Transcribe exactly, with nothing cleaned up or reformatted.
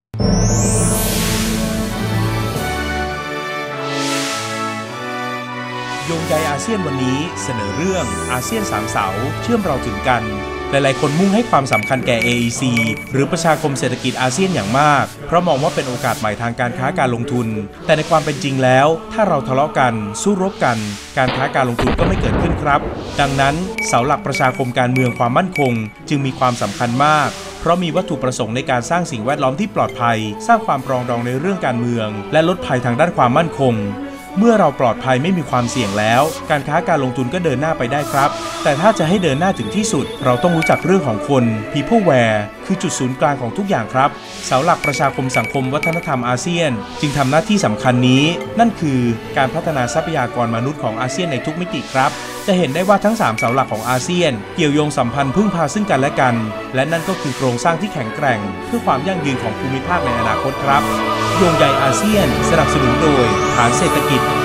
โยงใยอาเซียนวันนี้เสนอเรื่องอาเซียนสามเสาเชื่อมเราถึงกันหลายๆคนมุ่งให้ความสำคัญแก่ เอ อี ซี หรือประชาคมเศรษฐกิจอาเซียนอย่างมากเพราะมองว่าเป็นโอกาสใหม่ทางการค้าการลงทุนแต่ในความเป็นจริงแล้วถ้าเราทะเลาะกันสู้รบกันการค้าการลงทุนก็ไม่เกิดขึ้นครับดังนั้นเสาหลักประชาคมการเมืองความมั่นคงจึงมีความสำคัญมากเพราะมีวัตถุประสงค์ในการสร้างสิ่งแวดล้อมที่ปลอดภัยสร้างความปรองดองในเรื่องการเมืองและลดภัยทางด้านความมั่นคงเมื่อเราปลอดภัยไม่มีความเสี่ยงแล้วการค้าการลงทุนก็เดินหน้าไปได้ครับแต่ถ้าจะให้เดินหน้าถึงที่สุดเราต้องรู้จักเรื่องของคน Peopleware คือจุดศูนย์กลางของทุกอย่างครับเสาหลักประชาคมสังคมวัฒนธรรมอาเซียนจึงทำหน้าที่สำคัญนี้นั่นคือการพัฒนาทรัพยากรมนุษย์ของอาเซียนในทุกมิติครับจะเห็นได้ว่าทั้งสามเสาหลักของอาเซียนเกี่ยวโยงสัมพันธ์พึ่งพาซึ่งกันและกันและนั่นก็คือโครงสร้างที่แข็งแกร่งเพื่อความยั่งยืนของภูมิภาคในอนาคตครับโยงใยอาเซียนสนับสนุนโดยฐานเศรษฐกิจ